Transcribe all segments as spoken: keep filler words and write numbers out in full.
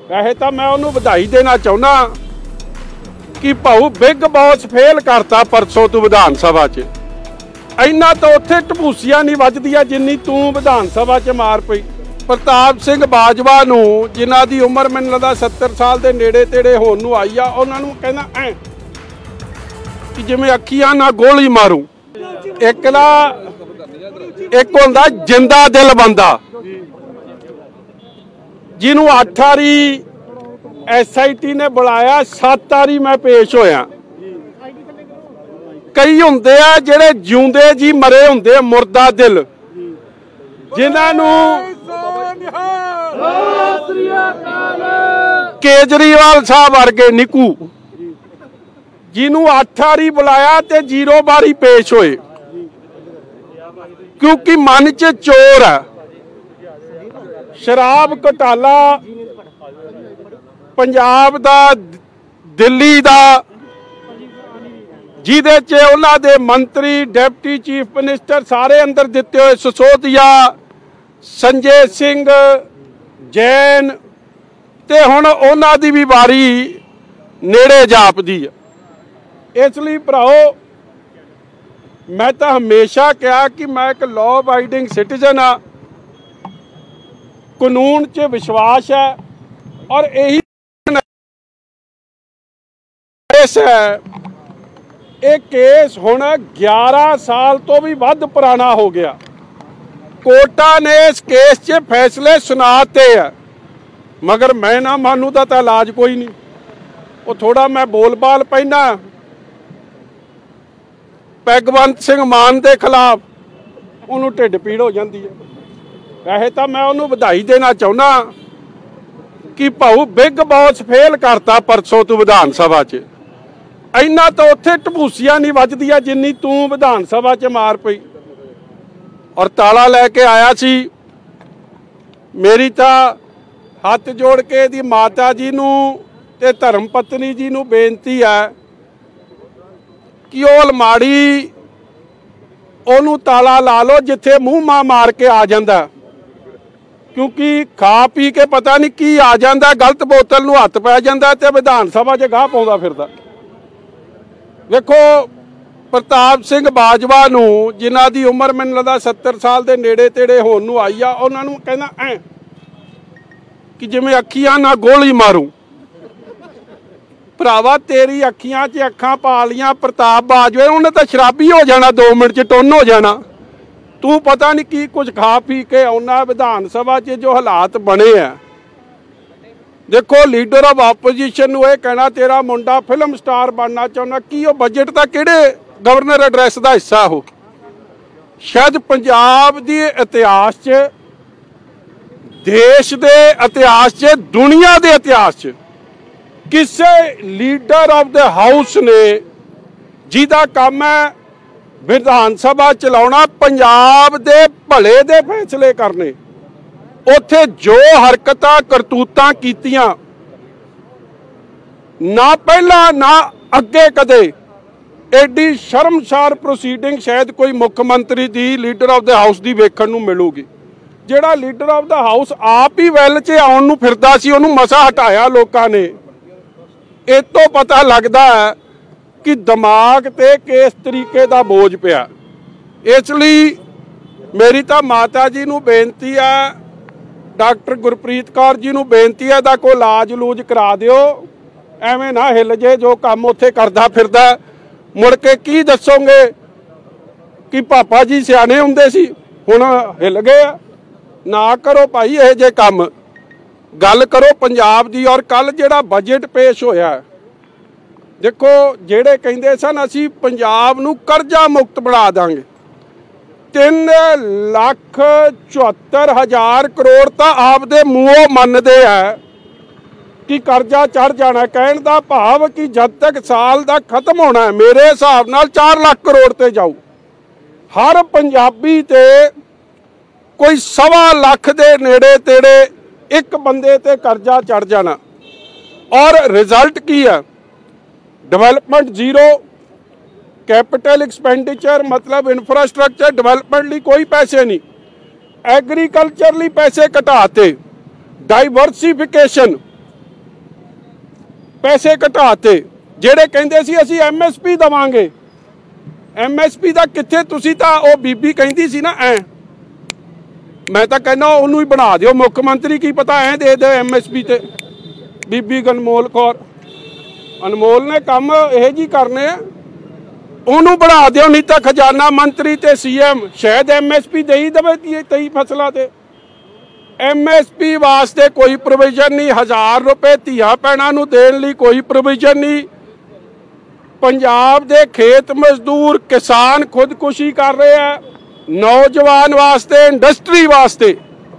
वैसे तो मैं उन्होंने बधाई देना चाहना कि भाऊ बिग बॉस फेल करता परसों तू विधान सभा च। इन्ना तो उत्थे टपूसियां नहीं वजदियां जिन्नी तू विधान सभा च मार पई। प्रताप सिंह बाजवा नूं जिन्हां दी उम्र मैनूं लगदा सत्तर साल दे नेड़े तेड़े होण नूं आई आ, उन्हां नूं कहना ऐ कि जिवें अखियां ना गोली मारूं। एक ना एक हुंदा जिंदा दिल बंदा जिन्हों अठ वारी एस आई टी ने बुलाया, सत्त वारी मैं पेश होया। कई हुंदे आ जिहड़े जिउंदे जी मरे हुंदे मुर्दा दिल, जिन्हों केजरीवाल साहब वर्गे निकू जिन्हों अठ वारी बुलाया ते जीरो बारी पेश होए, क्योंकि मन च चोर है। शराब घोटाला पंजाब दा दिल्ली दा जिहदे च उन्हां दे मंत्री डिप्टी चीफ मिनिस्टर सारे अंदर दिते हुए, सिसोदिया, संजय सिंह, जैन, ते हुण उन्हां दी भी वारी नेड़े जापदी है। इसलिए भराओ मैं तो हमेशा कहा कि मैं एक लॉ अबाइडिंग सिटीजन हाँ, कानून च विश्वास है और यही केस है। ये केस हुण ग्यारह साल तो भी वध पुराना हो गया। कोर्टां ने इस केस च फैसले सुनाते हैं, मगर मैं ना मानू दा तां इलाज कोई नहीं। वो थोड़ा मैं बोल बाल पैना भगवंत सिंह मान के खिलाफ, उन्होंने ढिड पीड़ हो जाती है। वैसे तो मैं उन्होंने बधाई देना चाहना कि भाऊ बिग बॉस फेल करता परसों तू विधान सभा च। इन्ना तो उत्थे टपूसियां नहीं वजदियां जिन्नी तू विधान सभा च मार पई। और ताला लैके आया सी। मेरी तो हथ जोड़ के दी माता जी नूं ते धर्म पत्नी जी नूं बेनती है कि वो अलमाड़ी ओनू ताला ला लो जिथे मूँह मां मार के आ जाता, क्योंकि खा पी के पता नहीं की आ जाता, गलत बोतल नूं हथ पै जाता ते विधान सभा च गाह पाउंदा फिरदा। वेखो प्रताप सिंह बाजवा नूं जिन्हां दी उम्र मैनूं लगदा सत्तर साल दे नेड़े तेड़े होण नूं आई आ, उन्हां नूं कहना ऐ कि जिवें अखियां ना गोली मारूं। भरावा तेरी अखियां च अखां पा लियां प्रताप बाजवे, उन्हें तो शराबी हो जाना, दो मिनट च टुन्न हो जाना। तू पता नहीं की कुछ खा पी के आउना विधान सभा च जो हालात बने हैं। देखो लीडर ऑफ ऑपोजिशन नूं यह कहना तेरा मुंडा फिल्म स्टार बनना चाहुंदा, की वो बजट का किहड़े गवर्नर एड्रैस का हिस्सा हो? शायद पंजाब दी इतिहास च, देश के इतिहास च, दुनिया के इतिहास च किसी लीडर ऑफ द हाउस ने जिहदा काम है विधान सभा चलाउणा, पंजाब दे भले दे फैसले करने, उत्थे जो हरकतां करतूतां कीतियां ना पहला ना अगे कदे एडी शर्मसार प्रोसीडिंग शायद कोई मुख्यमंत्री दी लीडर ऑफ द हाउस दी वेखण नूं मिलूगी। जिहड़ा लीडर ऑफ द हाउस आप ही वैल च आउण नूं फिरदा सी, उहनूं मसा हटाया लोकां ने। इस तो पता लगता है कि दिमाग ते किस तरीके का बोझ पिया। इसलिए मेरी तो माता जी नूं बेनती है, डॉक्टर गुरप्रीत कौर जी नूं बेनती है, दा कोई इलाज लूज करा दिओ। एवें ना हिल जे जो काम उत्थे करदा फिरदा, मुड़ के की दसोगे कि पापा जी सियाने हुंदे सी हुण हिल गए। ना करो भाई यह जे काम, गल करो पंजाब दी। और कल जिहड़ा बजट पेश होया, देखो जिहड़े कहिंदे सन असीं पंजाब नूं करजा मुक्त बना दांगे, तीन लाख चौहत्तर हज़ार करोड़ तो आपदे मूहों मनदे है कि करजा चढ़ जाना। कहण दा भाव कि जद तक साल दा खत्म होना है मेरे हिसाब नाल चार लाख करोड़ ते जाऊ। हर पंजाबी ते कोई सवा लाख दे नेड़े तेड़े एक बंदे ते करजा चढ़ जाना। और रिजल्ट की है? डेवलपमेंट जीरो, कैपिटल एक्सपेंडिचर मतलब इंफ्रास्ट्रक्चर डेवलपमेंट लिए कोई पैसे नहीं, एग्रीकल्चर लिए पैसे घटाते, डाइवर्सिफिकेशन पैसे घटाते ਜਿਹੜੇ ਕਹਿੰਦੇ ਸੀ ਅਸੀਂ ਐਮ ਐਸ ਪੀ ਦੇਵਾਂਗੇ ਐਮ ਐਸ ਪੀ ਦਾ ਕਿੱਥੇ ਤੁਸੀਂ ਤਾਂ ਉਹ ਬੀਬੀ ਕਹਿੰਦੀ ਸੀ ਨਾ ਐ ਮੈਂ ਤਾਂ ਕਹਿੰਦਾ ਉਹਨੂੰ ਹੀ ਬਣਾ ਦਿਓ ਮੁੱਖ ਮੰਤਰੀ ਕੀ ਪਤਾ ਐ ਦੇ ਦੇ ਐਮ ਐਸ ਪੀ ਤੇ ਬੀਬੀ ਅਨਮੋਲ ਕੌਰ ਅਨਮੋਲ ਨੇ ਕੰਮ ਇਹ ਜੀ ਕਰਨੇ ਆ ਉਹਨੂੰ ਬਣਾ ਦਿਓ ਨਹੀਂ ਤਾਂ ਖਜ਼ਾਨਾ ਮੰਤਰੀ ਤੇ ਸੀ ਐਮ ਸ਼ਾਇਦ ਐਮ ਐਸ ਪੀ ਦੇ ਹੀ ਦੇਵੇ ਤੇਈ ਫਸਲਾਂ ਤੇ एम एस पी वास्ते कोई प्रोविजन नहीं हज़ार रुपए धिया भैणों नूं देण लई कोई प्रोविजन नहीं पंजाब दे खेत मजदूर किसान खुदकुशी कर रहे हैं नौजवान वास्ते इंडस्ट्री वास्ते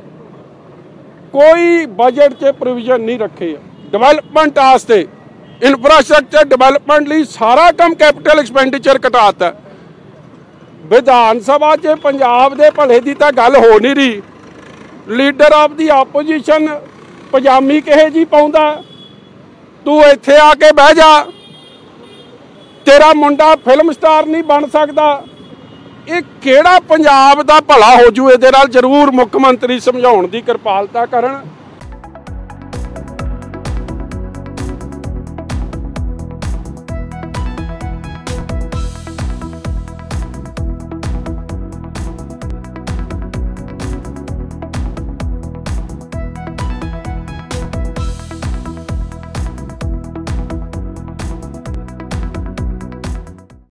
कोई बजट च प्रोविजन नहीं रखे डिवेलपमेंट वास्ते इंफ्रास्ट्रक्चर डिवेलपमेंट लई सारा काम कैपिटल एक्सपेंडिचर घटाता विधान सभा च पंजाब दे भले दी तां गल हो नहीं रही लीडर ऑफ दी ऑपोजिशन पजामी किहे जी पाउंदा तू इत्थे आके बह जा तेरा मुंडा फिल्म स्टार नहीं बन सकता ये किहड़ा पंजाब दा भला हो जू इहदे नाल जरूर मुख्य मंत्री समझाउण दी किरपालता करन।